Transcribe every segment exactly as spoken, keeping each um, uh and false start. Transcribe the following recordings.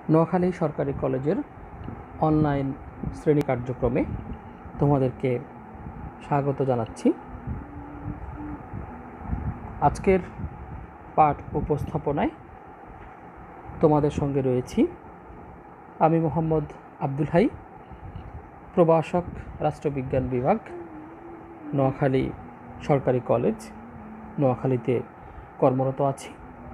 নোয়াখালী সরকারি কলেজের অনলাইন শ্রেণী কার্যক্রমে তোমাদেরকে স্বাগত জানাচ্ছি। আজকের পাঠ উপস্থাপনায় তোমাদের সঙ্গে রয়েছি আমি মোহাম্মদ আব্দুল হাই, প্রভাষক, রাষ্ট্রবিজ্ঞান বিভাগ, নোয়াখালী সরকারি কলেজ, নোয়াখালীতে কর্মরত আছি।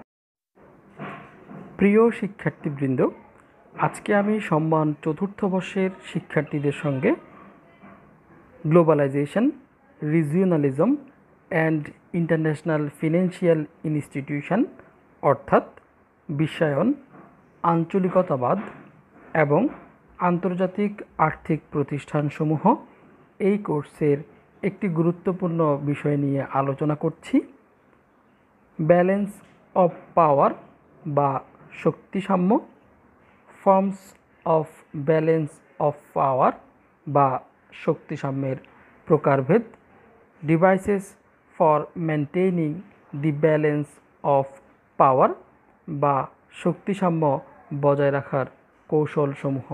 প্রিয় শিক্ষার্থীবৃন্দ, আজকে আমি সম্মান চতুর্থ বর্ষের শিক্ষার্থীদের সঙ্গে globalisation, regionalism and international financial institution অর্থাৎ বিশ্বায়ন, আঞ্চলিকতাবাদ এবং আন্তর্জাতিক আর্থিক প্রতিষ্ঠানসমূহ এই কোর্সের একটি গুরুত্বপূর্ণ বিষয় নিয়ে আলোচনা করছি। ব্যালেন্স অফ পাওয়ার বা শক্তিসাম্য, forms of balance of power বা শক্তিসাম্যের প্রকারভেদ, devices for maintaining the balance of power বা শক্তিসাম্য বজায় রাখার কৌশলসমূহ।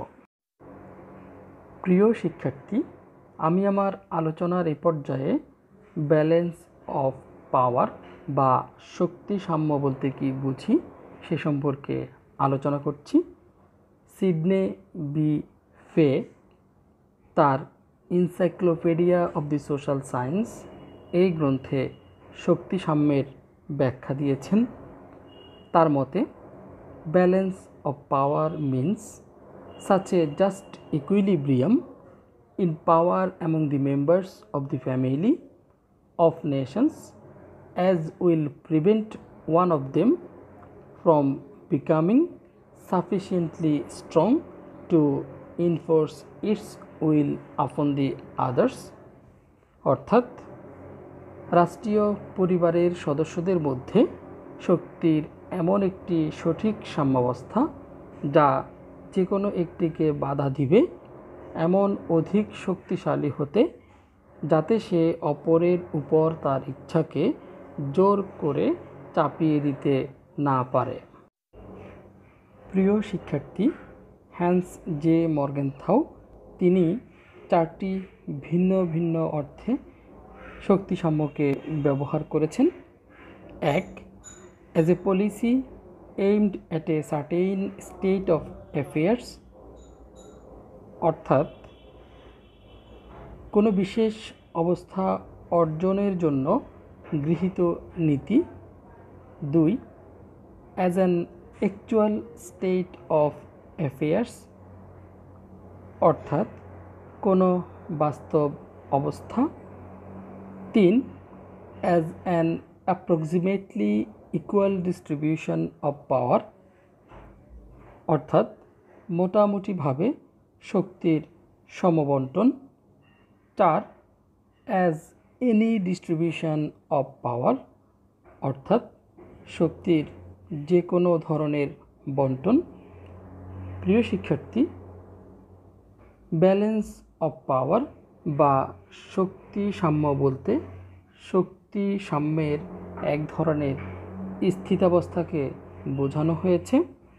প্রিয় শিক্ষার্থী, আমি আমার আলোচনার এই পর্যায়ে ব্যালেন্স অফ পাওয়ার বা শক্তিসাম্য বলতে কি বুঝি সে সম্পর্কে আলোচনা করছি। সিডনে বি ফে তার encyclopedia of the social science এই গ্রন্থে শক্তিসাম্যের ব্যাখ্যা দিয়েছেন। তার মতে, balance of power means such a just equilibrium in power among the members of the family of nations as will prevent one of them from becoming sufficiently strong to enforce its will upon the others। অর্থাৎ রাষ্ট্রীয় পরিবারের সদস্যদের মধ্যে শক্তির এমন একটি সঠিক সাম্যাবস্থা যা যে কোনো একটিকে বাধা দিবে এমন অধিক শক্তিশালী হতে, যাতে সে অপরের উপর তার ইচ্ছাকে জোর করে চাপিয়ে দিতে না পারে। প্রিয় শিক্ষার্থী, হ্যান্স জে মর্গেনথাউ তিনি চারটি ভিন্ন ভিন্ন অর্থে শক্তিসাম্যকে ব্যবহার করেছেন। এক, as a policy aimed at a certain state of affairs, অর্থাৎ কোনো বিশেষ অবস্থা অর্জনের জন্য গৃহীত নীতি। দুই, as an actual state of affairs, অর্থাৎ কোনো বাস্তব অবস্থা। তিন, as an approximately equal distribution of power, অর্থাৎ মোটামুটিভাবে শক্তির সমবন্টন। চার, as any distribution of power, অর্থাৎ শক্তির যে কোনো ধরনের বন্টন। প্রিয় শিক্ষার্থী, ব্যালেন্স অফ পাওয়ার বা শক্তি সাম্য বলতে শক্তি সাম্যের এক ধরনের স্থিতাবস্থাকে বোঝানো হয়েছে।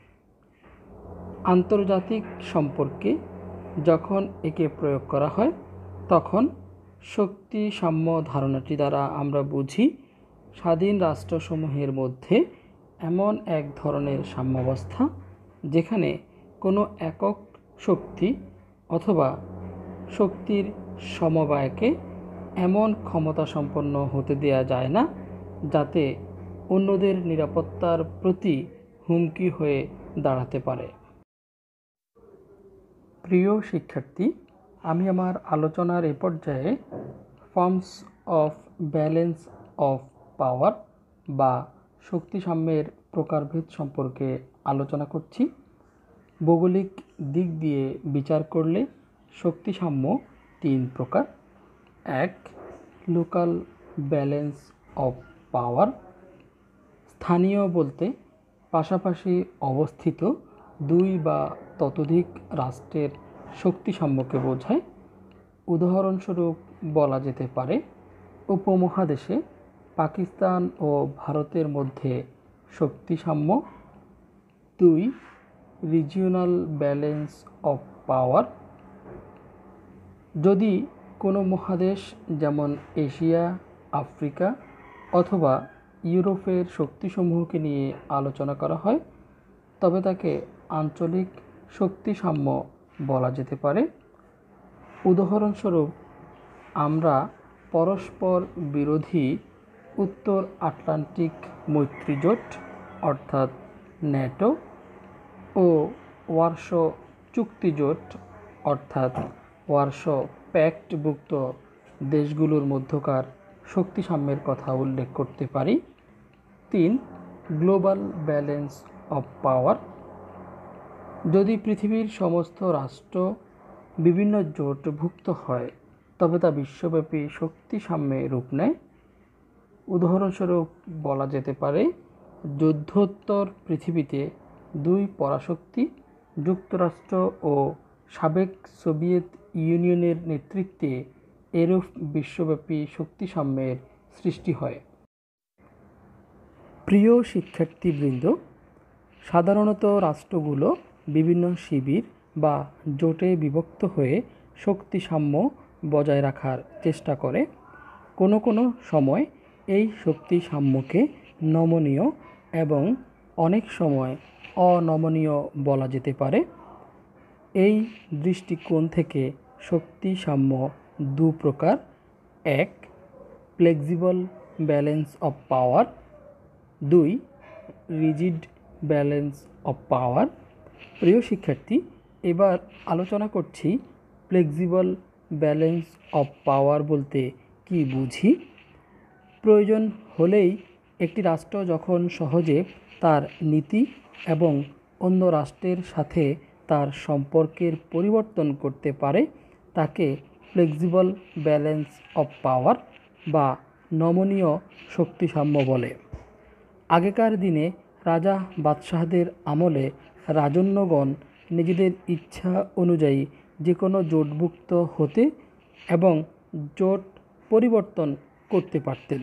আন্তর্জাতিক সম্পর্কে যখন একে প্রয়োগ করা হয় তখন শক্তি সাম্য ধারণাটি দ্বারা আমরা বুঝি স্বাধীন রাষ্ট্রসমূহের মধ্যে এমন এক ধরনের সাম্যাবস্থা যেখানে কোনো একক শক্তি অথবা শক্তির সমবায়কে এমন ক্ষমতা সম্পন্ন হতে দেয়া যায় না যাতে অন্যদের নিরাপত্তার প্রতি হুমকি হয়ে দাঁড়াতে পারে। প্রিয় শিক্ষার্থী, আমি আমার আলোচনার এ পর্যায়ে forms of balance of power বা শক্তিসাম্যের প্রকারভেদ সম্পর্কে আলোচনা করছি। ভৌগোলিক দিক দিয়ে বিচার করলে শক্তিসাম্য তিন প্রকার। এক, লোকাল ব্যালেন্স অফ পাওয়ার, স্থানীয় বলতে পাশাপাশি অবস্থিত দুই বা ততোধিক রাষ্ট্রের শক্তিসাম্যকে বোঝায়। উদাহরণস্বরূপ বলা যেতে পারে উপমহাদেশে পাকিস্তান ও ভারতের মধ্যে শক্তিসাম্য। দুই, রিজিওনাল ব্যালেন্স অফ পাওয়ার। যদি কোনো মহাদেশ যেমন এশিয়া, আফ্রিকা অথবা ইউরোপের শক্তিসমূহকে নিয়ে আলোচনা করা হয় তবে তাকে আঞ্চলিক শক্তি সাম্য বলা যেতে পারে। উদাহরণস্বরূপ আমরা পরস্পর বিরোধী উত্তর আটলান্টিক মৈত্রী জোট অর্থাৎ ন্যাটো ও ওয়ারশো চুক্তি জোট অর্থাৎ ওয়ারশো প্যাক্টভুক্ত দেশগুলোর মধ্যকার শক্তি সাম্যের কথা উল্লেখ করতে পারি। তিন, গ্লোবাল ব্যালেন্স অফ পাওয়ার। যদি পৃথিবীর সমস্ত রাষ্ট্র বিভিন্ন জোটভুক্ত হয় তবে তা বিশ্বব্যাপী শক্তি সাম্যে রূপ নেয়। উদাহরণস্বরূপ বলা যেতে পারে যুদ্ধোত্তর পৃথিবীতে দুই পরাশক্তি যুক্তরাষ্ট্র ও সাবেক সোভিয়েত ইউনিয়নের নেতৃত্বে এরূপ বিশ্বব্যাপী শক্তি সাম্যের সৃষ্টি হয়। প্রিয় শিক্ষার্থীবৃন্দ, সাধারণত রাষ্ট্রগুলো বিভিন্ন শিবির বা জোটে বিভক্ত হয়ে শক্তি সাম্য বজায় রাখার চেষ্টা করে। কোনো কোনো সময় এই শক্তি সাম্যকে নমনীয় এবং অনেক সময় অনমনীয় বলা যেতে পারে। এই দৃষ্টিকোণ থেকে শক্তি সাম্য দু প্রকার। এক, ফ্লেক্সিবল ব্যালেন্স অফ পাওয়ার। দুই, রিজিড ব্যালেন্স অফ পাওয়ার। প্রিয় শিক্ষার্থী, এবার আলোচনা করছি ফ্লেক্সিবল ব্যালেন্স অফ পাওয়ার বলতে কি বুঝি। প্রয়োজন হলেই একটি রাষ্ট্র যখন সহজে তার নীতি এবং অন্য রাষ্ট্রের সাথে তার সম্পর্কের পরিবর্তন করতে পারে তাকে ফ্লেক্সিবল ব্যালেন্স অফ পাওয়ার বা নমনীয় শক্তি সাম্য বলে। আগেকার দিনে রাজা বাদশাহদের আমলে রাজন্যগণ নিজেদের ইচ্ছা অনুযায়ী যে কোনো জোটভুক্ত হতে এবং জোট পরিবর্তন করতে পারতেন।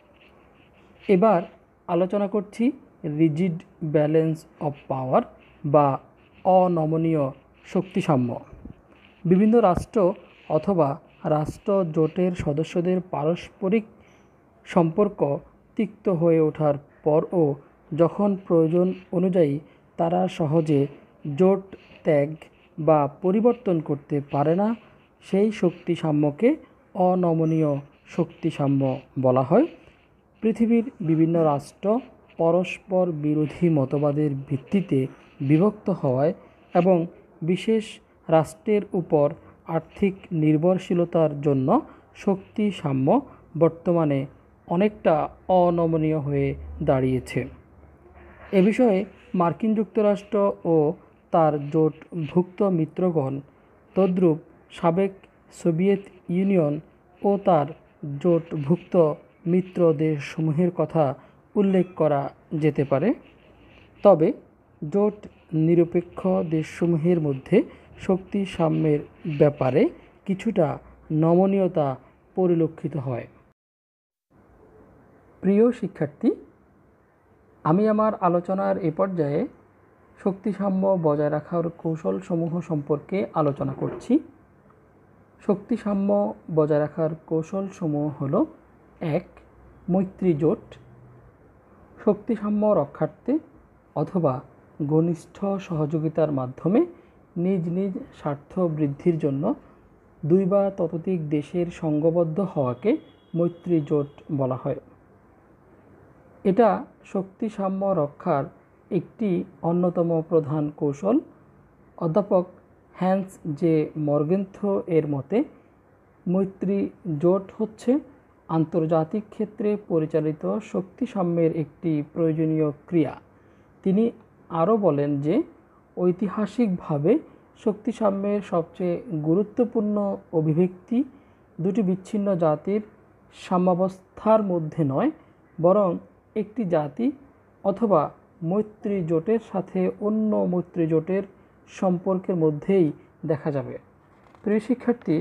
এবার আলোচনা করছি রিজিড ব্যালেন্স অফ পাওয়ার বা অনমনীয় শক্তি সাম্য। বিভিন্ন রাষ্ট্র অথবা রাষ্ট্র জোটের সদস্যদের পারস্পরিক সম্পর্ক তিক্ত হয়ে ওঠার পরও যখন প্রয়োজন অনুযায়ী তারা সহজে জোট ত্যাগ বা পরিবর্তন করতে পারে না, সেই শক্তি সাম্যকে অনমনীয় শক্তি সাম্য বলা হয়। পৃথিবীর বিভিন্ন রাষ্ট্র পরস্পর বিরোধী মতবাদের ভিত্তিতে বিভক্ত হওয়ায় এবং বিশেষ রাষ্ট্রের উপর আর্থিক নির্ভরশীলতার জন্য শক্তি সাম্য বর্তমানে অনেকটা অনমনীয় হয়ে দাঁড়িয়েছে। এ বিষয়ে মার্কিন যুক্তরাষ্ট্র ও তার জোটভুক্ত মিত্রগণ তদ্রূপ সাবেক সোভিয়েত ইউনিয়ন ও তার জোটভুক্ত মিত্র দেশসমূহের কথা উল্লেখ করা যেতে পারে। তবে জোট নিরপেক্ষ দেশসমূহের মধ্যে শক্তি সাম্যের ব্যাপারে কিছুটা নমনীয়তা পরিলক্ষিত হয়। প্রিয় শিক্ষার্থী, আমি আমার আলোচনার এ পর্যায়ে শক্তি সাম্য বজায় রাখার কৌশলসমূহ সম্পর্কে আলোচনা করছি। শক্তি সাম্য বজায় রাখার কৌশলসমূহ হল: এক, মৈত্রী জোট। শক্তি সাম্য রক্ষার্থে অথবা ঘনিষ্ঠ সহযোগিতার মাধ্যমে নিজ নিজ স্বার্থ বৃদ্ধির জন্য দুই বা ততোধিক দেশের সংঘবদ্ধ হওয়াকে মৈত্রী জোট বলা হয়। এটা শক্তি সাম্য রক্ষার একটি অন্যতম প্রধান কৌশল। অধ্যাপক হ্যান্স জে মর্গেনথো এর মতে মৈত্রী জোট হচ্ছে আন্তর্জাতিক ক্ষেত্রে পরিচালিত শক্তি সাম্যের একটি প্রয়োজনীয় ক্রিয়া। তিনি আরও বলেন যে ঐতিহাসিকভাবে শক্তি সাম্যের সবচেয়ে গুরুত্বপূর্ণ অভিব্যক্তি দুটি বিচ্ছিন্ন জাতির সাম্যাবস্থার মধ্যে নয়, বরং একটি জাতি অথবা মৈত্রী জোটের সাথে অন্য মৈত্রী জোটের সম্পর্কের মধ্যেই দেখা যাবে। প্রিয় শিক্ষার্থী,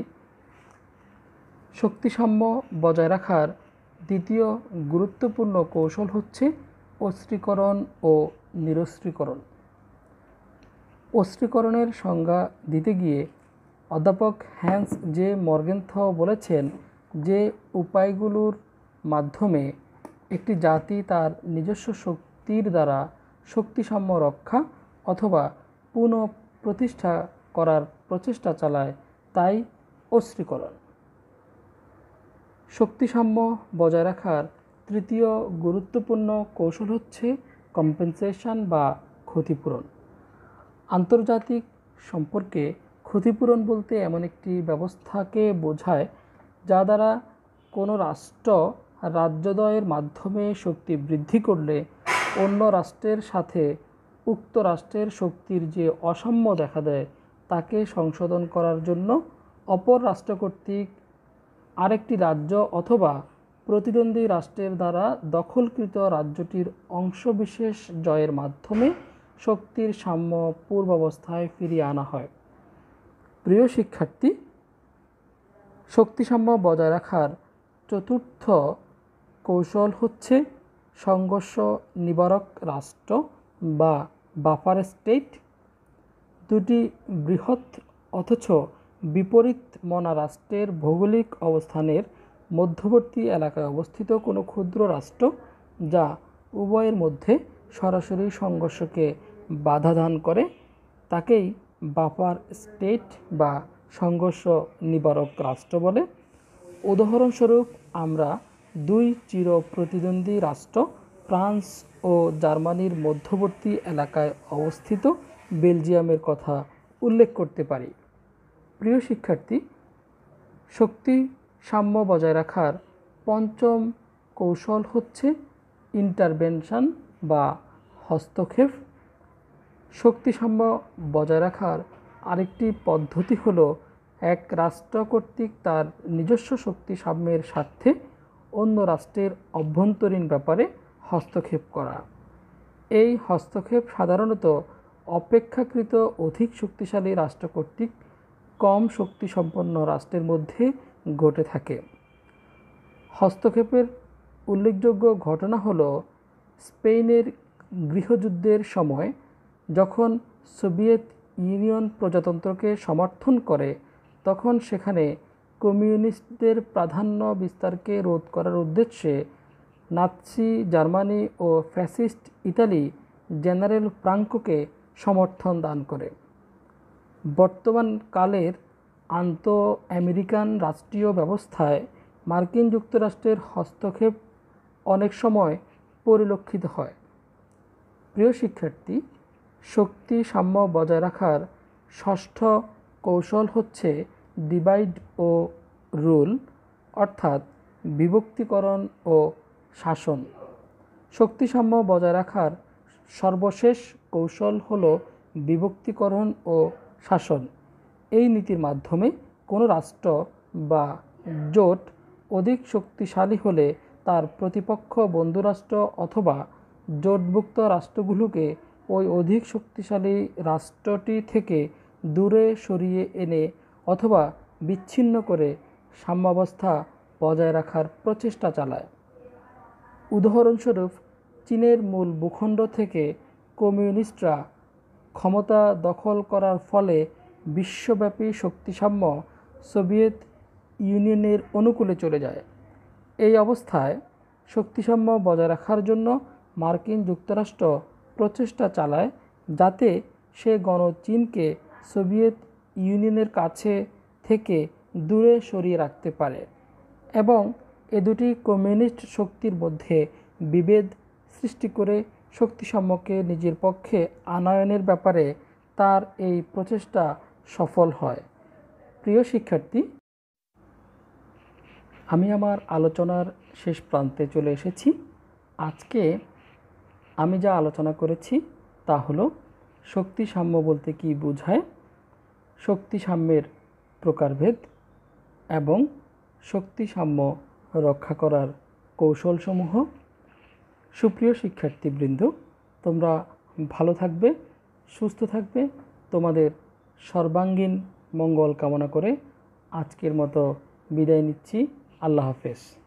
শক্তি সাম্য বজায় রাখার দ্বিতীয় গুরুত্বপূর্ণ কৌশল হচ্ছে অস্ত্রীকরণ ও নিরস্ত্রীকরণ। অস্ত্রীকরণের সংজ্ঞা দিতে গিয়ে অধ্যাপক হ্যান্স জে মর্গেনথ বলেছেন যে উপায়গুলোর মাধ্যমে একটি জাতি তার নিজস্ব শক্তির দ্বারা শক্তিসাম্য রক্ষা অথবা পুনঃপ্রতিষ্ঠা করার প্রচেষ্টা চালায় তাই অস্ত্রীকরণ। শক্তিসাম্য বজায় রাখার তৃতীয় গুরুত্বপূর্ণ কৌশল হচ্ছে কম্পেনসেশন বা ক্ষতিপূরণ। আন্তর্জাতিক সম্পর্কে ক্ষতিপূরণ বলতে এমন একটি ব্যবস্থাকে বোঝায় যা দ্বারা কোনো রাষ্ট্র রাজ্যদ্বয়ের মাধ্যমে শক্তি বৃদ্ধি করলে অন্য রাষ্ট্রের সাথে উক্ত রাষ্ট্রের শক্তির যে অসাম্য দেখা দেয় তাকে সংশোধন করার জন্য অপর রাষ্ট্র কর্তৃক আরেকটি রাজ্য অথবা প্রতিদ্বন্দ্বী রাষ্ট্রের দ্বারা দখলকৃত রাজ্যটির অংশবিশেষ জয়ের মাধ্যমে শক্তির সাম্য পূর্বাবস্থায় ফিরিয়ে আনা হয়। প্রিয় শিক্ষার্থী, শক্তিসাম্য বজায় রাখার চতুর্থ কৌশল হচ্ছে সংঘর্ষ নিবারক রাষ্ট্র বা বাফার স্টেট। দুটি বৃহৎ অথচ বিপরীত মনা রাষ্ট্রের ভৌগোলিক অবস্থানের মধ্যবর্তী এলাকায় অবস্থিত কোনো ক্ষুদ্র রাষ্ট্র যা উভয়ের মধ্যে সরাসরি সংঘর্ষকে বাধা দান করে তাকেই বাফার স্টেট বা সংঘর্ষ নিবারক রাষ্ট্র বলে। উদাহরণস্বরূপ আমরা দুই চির প্রতিদ্বন্দ্বী রাষ্ট্র ফ্রান্স ও জার্মানির মধ্যবর্তী এলাকায় অবস্থিত বেলজিয়ামের কথা উল্লেখ করতে পারি। প্রিয় শিক্ষার্থী, শক্তি সাম্য বজায় রাখার পঞ্চম কৌশল হচ্ছে ইন্টারভেনশন বা হস্তক্ষেপ। শক্তি সাম্য বজায় রাখার আরেকটি পদ্ধতি হলো এক রাষ্ট্র কর্তৃক তার নিজস্ব শক্তি সাম্যের স্বার্থে অন্য রাষ্ট্রের অভ্যন্তরীণ ব্যাপারে হস্তক্ষেপ করা। এই হস্তক্ষেপ সাধারণত অপেক্ষাকৃত অধিক শক্তিশালী রাষ্ট্র কর্তৃক কম শক্তিসম্পন্ন রাষ্ট্রের মধ্যে ঘটে থাকে। হস্তক্ষেপের উল্লেখযোগ্য ঘটনা হলো স্পেনের গৃহযুদ্ধের সময় যখন সোভিয়েত ইউনিয়ন প্রজাতন্ত্রকে সমর্থন করে তখন সেখানে কমিউনিস্টদের প্রাধান্য বিস্তারকে রোধ করার উদ্দেশ্যে নাৎসি জার্মানি ও ফ্যাসিস্ট ইতালি জেনারেল ফ্রাঙ্কোকে সমর্থন দান করে। বর্তমান কালের আন্তঃ আমেরিকান রাষ্ট্রীয় ব্যবস্থায় মার্কিন যুক্তরাষ্ট্রের হস্তক্ষেপ অনেক সময় পরিলক্ষিত হয়। প্রিয় শিক্ষার্থী, শক্তি সাম্য বজায় রাখার ষষ্ঠ কৌশল হচ্ছে ডিভাইড ও রুল অর্থাৎ বিভক্তিকরণ ও শাসন। শক্তি সাম্য বজায় রাখার সর্বশেষ কৌশল হলো বিভক্তিকরণ ও শাসন। এই নীতির মাধ্যমে কোনো রাষ্ট্র বা জোট অধিক শক্তিশালী হলে তার প্রতিপক্ষ বন্ধুরাষ্ট্র অথবা জোটভুক্ত রাষ্ট্রগুলোকে ওই অধিক শক্তিশালী রাষ্ট্রটি থেকে দূরে সরিয়ে এনে অথবা বিচ্ছিন্ন করে সাম্যাবস্থা বজায় রাখার প্রচেষ্টা চালায়। উদাহরণস্বরূপ চীনের মূল ভূখণ্ড থেকে কমিউনিস্টরা ক্ষমতা দখল করার ফলে বিশ্বব্যাপী শক্তিসাম্য সোভিয়েত ইউনিয়নের অনুকূলে চলে যায়। এই অবস্থায় শক্তিসাম্য বজায় রাখার জন্য মার্কিন যুক্তরাষ্ট্র প্রচেষ্টা চালায় যাতে সে গণচীনকে সোভিয়েত ইউনিয়নের কাছে থেকে দূরে সরিয়ে রাখতে পারে এবং এ দুটি কমিউনিস্ট শক্তির মধ্যে বিভেদ সৃষ্টি করে শক্তিসাম্যকে নিজের পক্ষে আনয়নের ব্যাপারে তার এই প্রচেষ্টা সফল হয়। প্রিয় শিক্ষার্থী, আমি আমার আলোচনার শেষ প্রান্তে চলে এসেছি। আজকে আমি যা আলোচনা করেছি তা হলো শক্তি সাম্য বলতে কী বোঝায়, শক্তি সাম্যের প্রকারভেদ এবং শক্তি সাম্য রক্ষা করার কৌশলসমূহ। সুপ্রিয় শিক্ষার্থীবৃন্দ, তোমরা ভালো থাকবে, সুস্থ থাকবে। তোমাদের সর্বাঙ্গীন মঙ্গল কামনা করে আজকের মতো বিদায় নিচ্ছি। আল্লাহ হাফেজ।